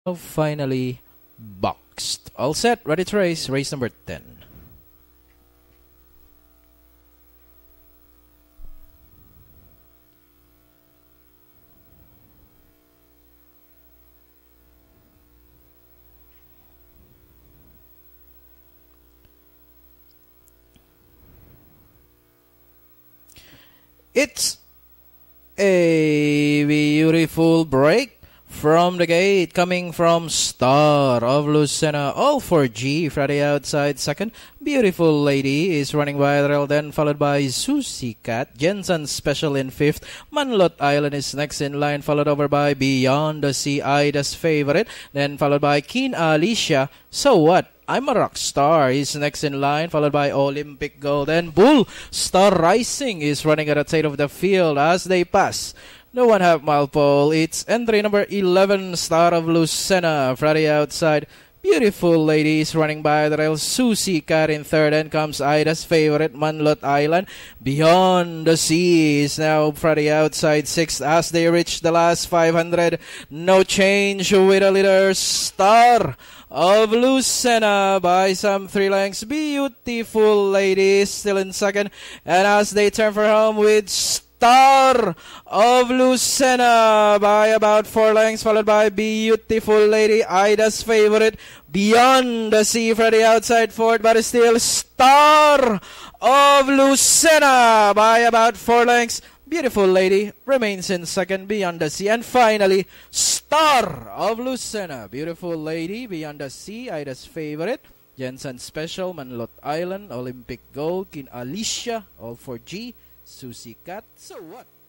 Finally boxed. All set, ready to race. Race number 10. It's a beautiful break from the gate, coming from Star of Lucena, all for G, Friday outside second. Beautiful Lady is running by the rail, then followed by Susie Cat. Jensen Special in fifth. Manlot Island is next in line, followed over by Beyond the Sea, Ida's Favorite, then followed by Keen Alicia. So What? I'm a Rock Star is next in line, followed by Olympic Gold. And Bull Star Rising is running at the tail of the field as they pass the 1/2 mile pole. It's entry number 11, Star of Lucena, Friday outside. Beautiful Lady is running by the rail. Susie Cat in third, and comes Ida's Favorite, Manlot Island. Beyond the Sea is now Friday outside sixth as they reach the last 500. No change with a leader, Star of Lucena by some 3 lengths. Beautiful Lady is still in second, and as they turn for home with Star of Lucena by about 4 lengths, followed by Beautiful Lady, Ida's Favorite, Beyond the Sea, Friday outside fourth, but still Star of Lucena by about 4 lengths. Beautiful Lady remains in second, Beyond the Sea, and finally Star of Lucena. Beautiful Lady, Beyond the Sea, Ida's Favorite, Jensen Special, Manlot Island, Olympic Gold, Kin Alicia, all for G, Susie Cat. So What?